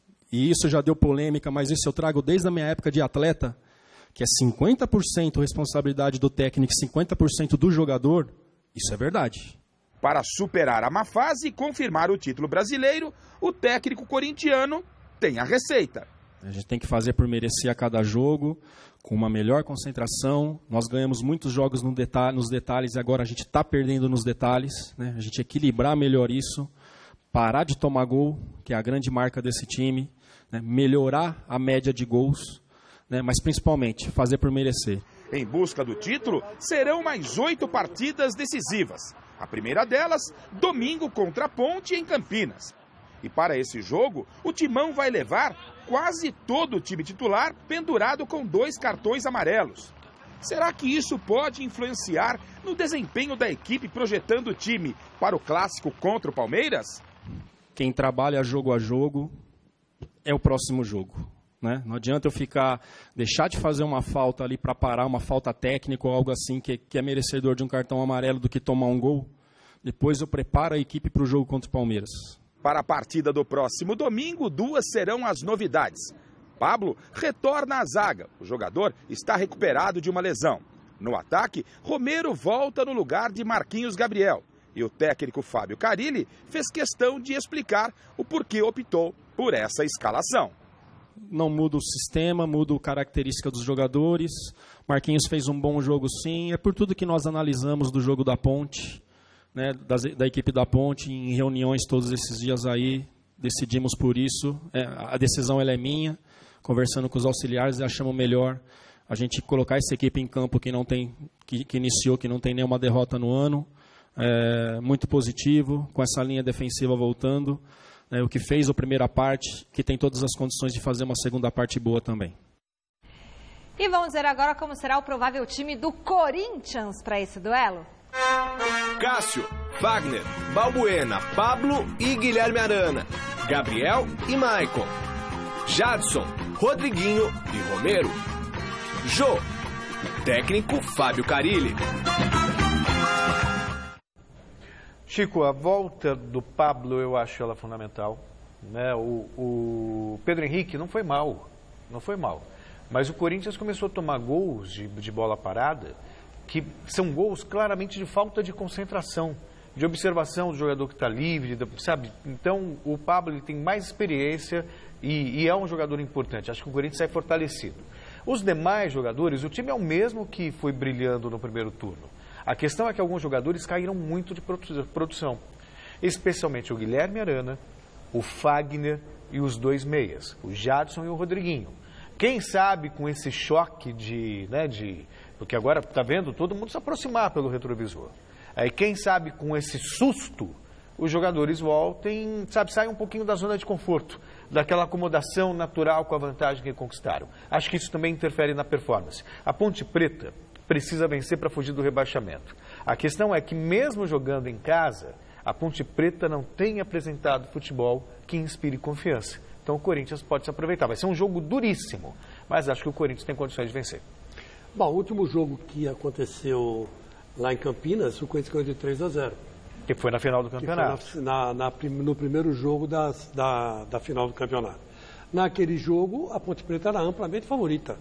e isso já deu polêmica, mas isso eu trago desde a minha época de atleta, que é cinquenta por cento responsabilidade do técnico e cinquenta por cento do jogador, isso é verdade. Para superar a má fase e confirmar o título brasileiro, o técnico corintiano tem a receita. A gente tem que fazer por merecer a cada jogo, com uma melhor concentração. Nós ganhamos muitos jogos no detalhe, nos detalhes e agora a gente está perdendo nos detalhes. Né? A gente equilibrar melhor isso, parar de tomar gol, que é a grande marca desse time, né? Melhorar a média de gols, né? Mas principalmente fazer por merecer. Em busca do título, serão mais oito partidas decisivas. A primeira delas, domingo contra a Ponte em Campinas. E para esse jogo, o Timão vai levar quase todo o time titular pendurado com dois cartões amarelos. Será que isso pode influenciar no desempenho da equipe projetando o time para o clássico contra o Palmeiras? Quem trabalha jogo a jogo é o próximo jogo. Né? Não adianta eu ficar, deixar de fazer uma falta ali para parar, uma falta técnica ou algo assim que, que é merecedor de um cartão amarelo do que tomar um gol. Depois eu preparo a equipe para o jogo contra o Palmeiras. Para a partida do próximo domingo, duas serão as novidades. Pablo retorna à zaga. O jogador está recuperado de uma lesão. No ataque, Romero volta no lugar de Marquinhos Gabriel. E o técnico Fábio Carille fez questão de explicar o porquê optou por essa escalação. Não muda o sistema, muda a característica dos jogadores. Marquinhos fez um bom jogo sim. É por tudo que nós analisamos do jogo da Ponte, né, da, da equipe da Ponte, em reuniões todos esses dias aí. Decidimos por isso. É, a decisão ela é minha. Conversando com os auxiliares, achamos melhor a gente colocar essa equipe em campo que, não tem, que, que iniciou, que não tem nenhuma derrota no ano. É, muito positivo, com essa linha defensiva voltando. É, o que fez a primeira parte, que tem todas as condições de fazer uma segunda parte boa também. E vamos ver agora como será o provável time do Corinthians para esse duelo. Cássio, Wagner, Balbuena, Pablo e Guilherme Arana, Gabriel e Maicon, Jadson, Rodriguinho e Romero, Jô, técnico Fábio Carille. Chico, a volta do Pablo eu acho ela fundamental. Né? O, o Pedro Henrique não foi mal, não foi mal. Mas o Corinthians começou a tomar gols de, de bola parada, que são gols claramente de falta de concentração, de observação do jogador que está livre, sabe? Então o Pablo ele tem mais experiência e, e é um jogador importante. Acho que o Corinthians sai fortalecido. Os demais jogadores, o time é o mesmo que foi brilhando no primeiro turno. A questão é que alguns jogadores caíram muito de produção, especialmente o Guilherme Arana, o Fagner e os dois meias, o Jadson e o Rodriguinho. Quem sabe com esse choque de, né, de, porque agora está vendo todo mundo se aproximar pelo retrovisor. Aí quem sabe com esse susto, os jogadores voltem, sabe, saem um pouquinho da zona de conforto, daquela acomodação natural com a vantagem que conquistaram. Acho que isso também interfere na performance. A Ponte Preta precisa vencer para fugir do rebaixamento. A questão é que mesmo jogando em casa, a Ponte Preta não tem apresentado futebol que inspire confiança. Então o Corinthians pode se aproveitar. Vai ser um jogo duríssimo, mas acho que o Corinthians tem condições de vencer. Bom, o último jogo que aconteceu Lá em Campinas, o Corinthians ganhou de três a zero. Que foi na final do campeonato. Que foi na, na, na, no primeiro jogo das, da, da final do campeonato. Naquele jogo, a Ponte Preta era amplamente favorita.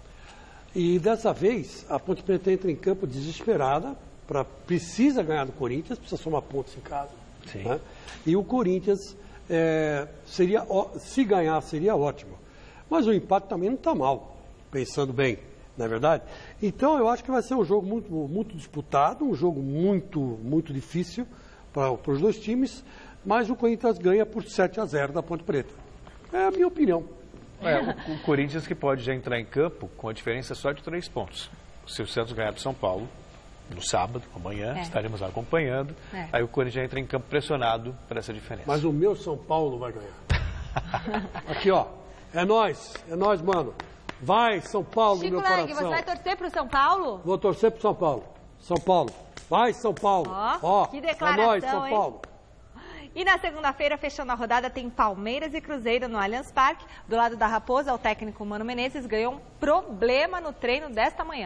E dessa vez, a Ponte Preta entra em campo desesperada, pra, precisa ganhar do Corinthians, precisa somar pontos em casa. Sim. Né? E o Corinthians, é, seria, se ganhar, seria ótimo. Mas o empate também não está mal, pensando bem, não é verdade? Então, eu acho que vai ser um jogo muito, muito disputado, um jogo muito, muito difícil para os dois times, mas o Corinthians ganha por sete a zero da Ponte Preta. É a minha opinião. É, o, o Corinthians que pode já entrar em campo com a diferença só de três pontos. Se o Santos ganhar do São Paulo, no sábado, amanhã, é. estaremos acompanhando. É. Aí o Corinthians já entra em campo pressionado por essa diferença. Mas o meu São Paulo vai ganhar. Aqui, ó. É nóis. É nóis, mano. Vai, São Paulo, Chico meu Lang, coração. você vai torcer pro São Paulo? Vou torcer pro São Paulo. São Paulo. Vai, São Paulo. Ó, ó que declaração, é nóis, São hein? Paulo. E na segunda-feira, fechando a rodada, tem Palmeiras e Cruzeiro no Allianz Parque. Do lado da Raposa, o técnico Mano Menezes ganhou um problema no treino desta manhã.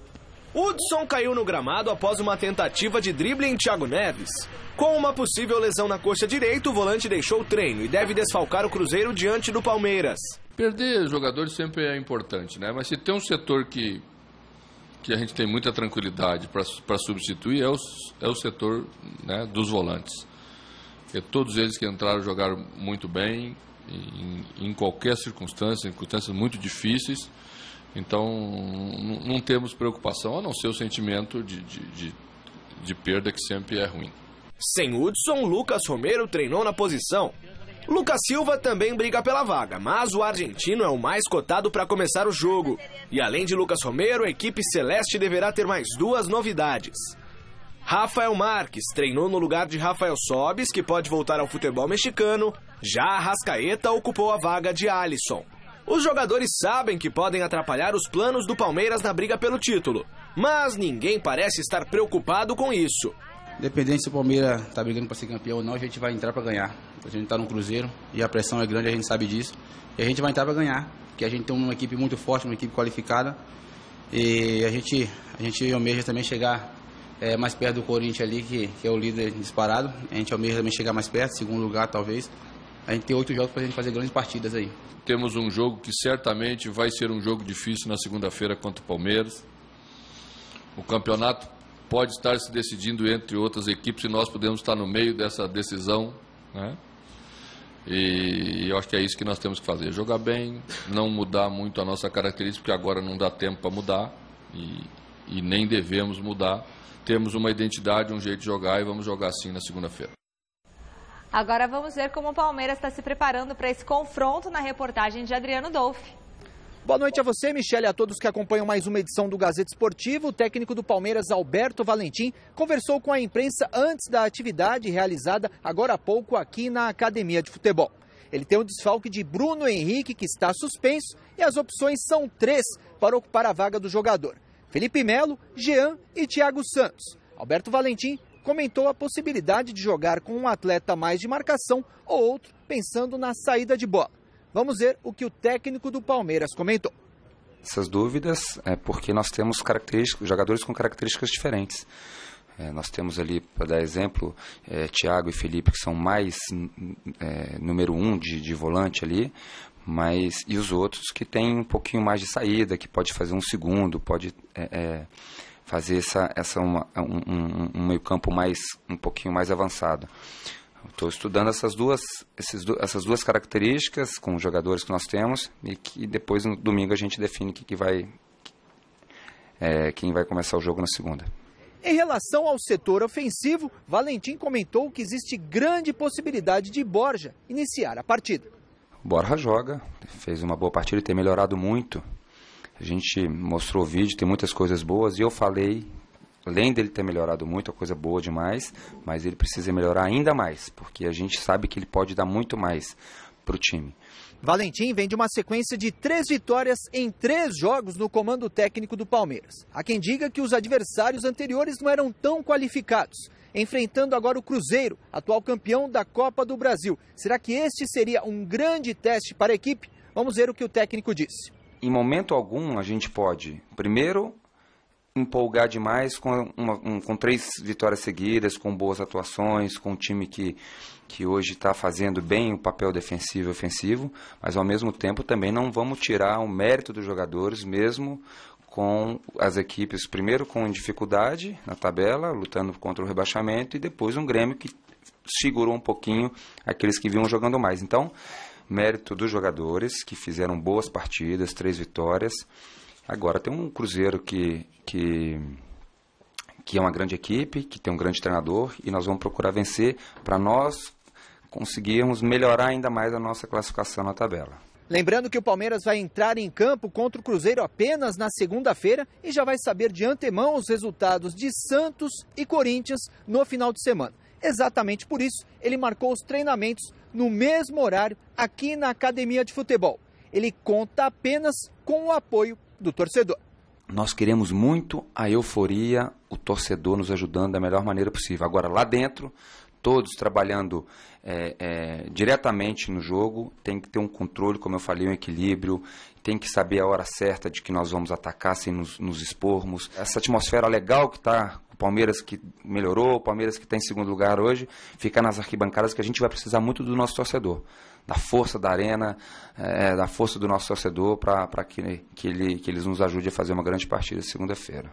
Hudson caiu no gramado após uma tentativa de drible em Thiago Neves. Com uma possível lesão na coxa direita, o volante deixou o treino e deve desfalcar o Cruzeiro diante do Palmeiras. Perder jogadores sempre é importante, né? Mas se tem um setor que, que a gente tem muita tranquilidade para substituir, é o, é o setor, né, dos volantes. Porque todos eles que entraram jogaram muito bem, em, em qualquer circunstância, circunstâncias muito difíceis. Então, não temos preocupação, a não ser o sentimento de, de, de, de perda, que sempre é ruim. Sem Hudson, Lucas Romero treinou na posição. Lucas Silva também briga pela vaga, mas o argentino é o mais cotado para começar o jogo. E além de Lucas Romero, a equipe celeste deverá ter mais duas novidades. Rafael Marques treinou no lugar de Rafael Sobis, que pode voltar ao futebol mexicano. Já Arrascaeta ocupou a vaga de Alisson. Os jogadores sabem que podem atrapalhar os planos do Palmeiras na briga pelo título, mas ninguém parece estar preocupado com isso. Independente se o Palmeiras está brigando para ser campeão ou não, a gente vai entrar para ganhar. A gente está no Cruzeiro e a pressão é grande, a gente sabe disso. E a gente vai entrar para ganhar, porque a gente tem uma equipe muito forte, uma equipe qualificada. E a gente, a gente almeja também chegar é, mais perto do Corinthians ali, que, que é o líder disparado. A gente almeja também chegar mais perto, segundo lugar talvez. A gente tem oito jogos para a gente fazer grandes partidas aí. Temos um jogo que certamente vai ser um jogo difícil na segunda-feira contra o Palmeiras. O campeonato pode estar se decidindo entre outras equipes e nós podemos estar no meio dessa decisão, né? E eu acho que é isso que nós temos que fazer, jogar bem, não mudar muito a nossa característica, porque agora não dá tempo para mudar e, e nem devemos mudar. Temos uma identidade, um jeito de jogar e vamos jogar assim na segunda-feira. Agora vamos ver como o Palmeiras está se preparando para esse confronto na reportagem de Adriano Dolfi. Boa noite a você, Michele, e a todos que acompanham mais uma edição do Gazeta Esportivo. O técnico do Palmeiras, Alberto Valentim, conversou com a imprensa antes da atividade realizada agora há pouco aqui na Academia de Futebol. Ele tem o desfalque de Bruno Henrique, que está suspenso, e as opções são três para ocupar a vaga do jogador: Felipe Melo, Jean e Thiago Santos. Alberto Valentim comentou a possibilidade de jogar com um atleta mais de marcação ou outro pensando na saída de bola. Vamos ver o que o técnico do Palmeiras comentou. Essas dúvidas é porque nós temos características, jogadores com características diferentes. É, nós temos ali, para dar exemplo, é, Thiago e Felipe, que são mais é, número um de, de volante ali, mas, e os outros que têm um pouquinho mais de saída, que pode fazer um segundo, pode é, é, fazer essa, essa uma, um, um, um meio campo mais, um pouquinho mais avançado. Estou estudando essas duas, esses, essas duas características com os jogadores que nós temos e que depois no domingo a gente define que, que vai, é, quem vai começar o jogo na segunda. Em relação ao setor ofensivo, Valentim comentou que existe grande possibilidade de Borja iniciar a partida. O Borja joga, fez uma boa partida e tem melhorado muito. A gente mostrou o vídeo, tem muitas coisas boas e eu falei, além dele ter melhorado muito, a coisa boa demais, mas ele precisa melhorar ainda mais, porque a gente sabe que ele pode dar muito mais para o time. Valentim vem de uma sequência de três vitórias em três jogos no comando técnico do Palmeiras. Há quem diga que os adversários anteriores não eram tão qualificados, enfrentando agora o Cruzeiro, atual campeão da Copa do Brasil. Será que este seria um grande teste para a equipe? Vamos ver o que o técnico disse. Em momento algum a gente pode, primeiro, empolgar demais com, uma, um, com três vitórias seguidas, com boas atuações, com um time que, que hoje está fazendo bem o papel defensivo e ofensivo, mas ao mesmo tempo também não vamos tirar o mérito dos jogadores, mesmo com as equipes, primeiro com dificuldade na tabela, lutando contra o rebaixamento, e depois um Grêmio que segurou um pouquinho aqueles que vinham jogando mais. Então, mérito dos jogadores que fizeram boas partidas, três vitórias. Agora tem um Cruzeiro que, que, que é uma grande equipe, que tem um grande treinador, e nós vamos procurar vencer para nós conseguirmos melhorar ainda mais a nossa classificação na tabela. Lembrando que o Palmeiras vai entrar em campo contra o Cruzeiro apenas na segunda-feira e já vai saber de antemão os resultados de Santos e Corinthians no final de semana. Exatamente por isso, ele marcou os treinamentos no mesmo horário aqui na Academia de Futebol. Ele conta apenas com o apoio do torcedor. Nós queremos muito a euforia, o torcedor nos ajudando da melhor maneira possível. Agora, lá dentro, todos trabalhando é, é, diretamente no jogo, tem que ter um controle, como eu falei, um equilíbrio, tem que saber a hora certa de que nós vamos atacar sem nos, nos expormos. Essa atmosfera legal que está, o Palmeiras que melhorou, o Palmeiras que está em segundo lugar hoje, ficar nas arquibancadas, que a gente vai precisar muito do nosso torcedor, da força da arena, é, da força do nosso torcedor, para que, que, ele, que eles nos ajudem a fazer uma grande partida segunda-feira.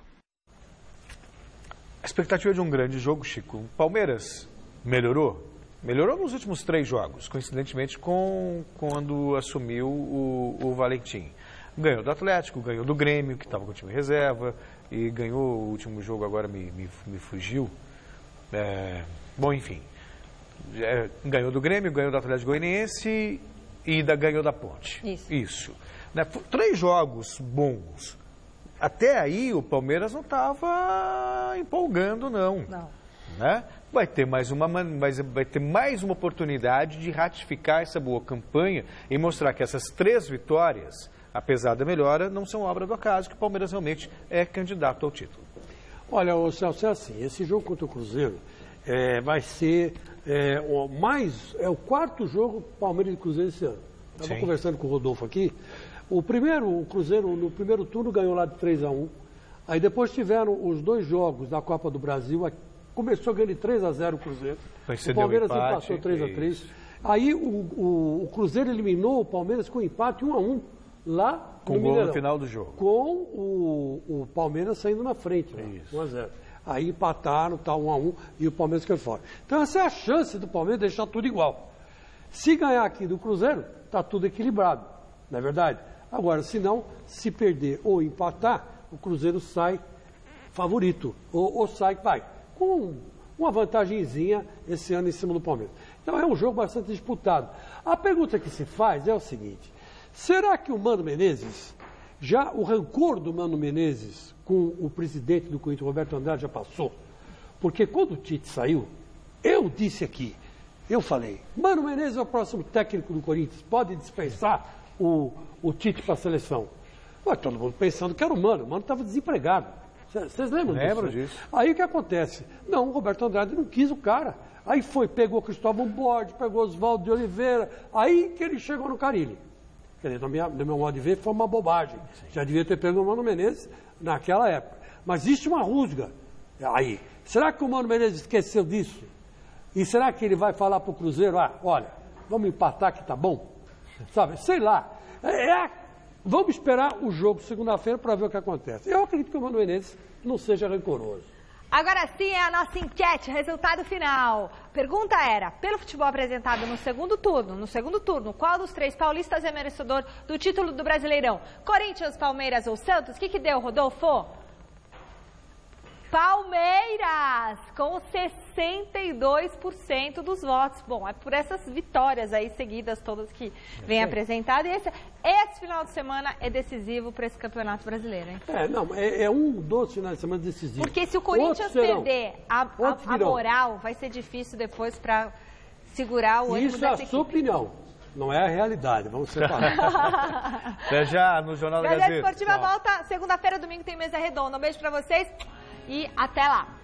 A expectativa de um grande jogo, Chico. O Palmeiras melhorou? Melhorou nos últimos três jogos, coincidentemente com quando assumiu o, o Valentim. Ganhou do Atlético, ganhou do Grêmio, que estava com o time reserva, e ganhou o último jogo, agora me, me, me fugiu. É, bom, enfim, é, ganhou do Grêmio, ganhou do Atlético Goianiense e ainda ganhou da Ponte. Isso. Isso. Né, três jogos bons. Até aí o Palmeiras não estava empolgando, não. Não. Né? Vai ter mais uma, mas vai ter mais uma oportunidade de ratificar essa boa campanha e mostrar que essas três vitórias, apesar da melhora, não são obra do acaso, que o Palmeiras realmente é candidato ao título. Olha, o Celso, é assim, esse jogo contra o Cruzeiro é, vai ser é, o mais, é o quarto jogo Palmeiras e Cruzeiro esse ano. Estava conversando com o Rodolfo aqui. O primeiro, o Cruzeiro, no primeiro turno, ganhou lá de três a um. Aí depois tiveram os dois jogos da Copa do Brasil. Começou ganhando de três a zero o Cruzeiro. O Palmeiras um empate, empatou três a três. Aí o, o, o Cruzeiro eliminou o Palmeiras com empate um a um lá com no gol Mineirão. No final do jogo. Com o, o Palmeiras saindo na frente, lá, um a zero. Aí empataram, tá um a um, e o Palmeiras caiu fora. Então essa é a chance do Palmeiras deixar tudo igual. Se ganhar aqui do Cruzeiro, tá tudo equilibrado, não é verdade? Agora, se não, se perder ou empatar, o Cruzeiro sai favorito, ou, ou sai, vai, com uma vantagenzinha esse ano em cima do Palmeiras. Então é um jogo bastante disputado. A pergunta que se faz é o seguinte: será que o Mano Menezes, já o rancor do Mano Menezes com o presidente do Corinthians, Roberto Andrade, já passou? Porque quando o Tite saiu, eu disse aqui, eu falei, Mano Menezes é o próximo técnico do Corinthians, pode dispensar o, o Tite para a seleção. Ué, todo mundo pensando que era o Mano, o Mano estava desempregado. Vocês lembram disso? Lembro disso. Aí o que acontece? Não, o Roberto Andrade não quis o cara. Aí foi, pegou o Cristóvão Borges, pegou Oswaldo de Oliveira, aí que ele chegou no Carille. Quer dizer, no meu, no meu modo de ver, foi uma bobagem. Sim. Já devia ter pego o Mano Menezes naquela época. Mas existe uma rusga aí. Será que o Mano Menezes esqueceu disso? E será que ele vai falar para o Cruzeiro, ah, olha, vamos empatar que tá bom? Sabe, sei lá. É, é, vamos esperar o jogo segunda-feira para ver o que acontece. Eu acredito que o Mano Menezes não seja rancoroso. Agora sim é a nossa enquete, resultado final. Pergunta era, pelo futebol apresentado no segundo turno, no segundo turno, qual dos três paulistas é merecedor do título do Brasileirão? Corinthians, Palmeiras ou Santos? O que que deu, Rodolfo? Palmeiras, com sessenta e dois por cento dos votos. Bom, é por essas vitórias aí seguidas, todas que vêm apresentadas. E esse, esse final de semana é decisivo para esse Campeonato Brasileiro, hein? É, não, é, é um dos finais de semana decisivos. Porque se o Corinthians perder a, a, a moral, vai ser difícil depois para segurar o ânimo dessa equipe. Isso é a sua opinião. Não é a realidade, vamos separar. Até já no Jornal da Gazeta. Gazeta Esportiva volta segunda-feira, domingo tem mesa redonda. Um beijo para vocês e até lá.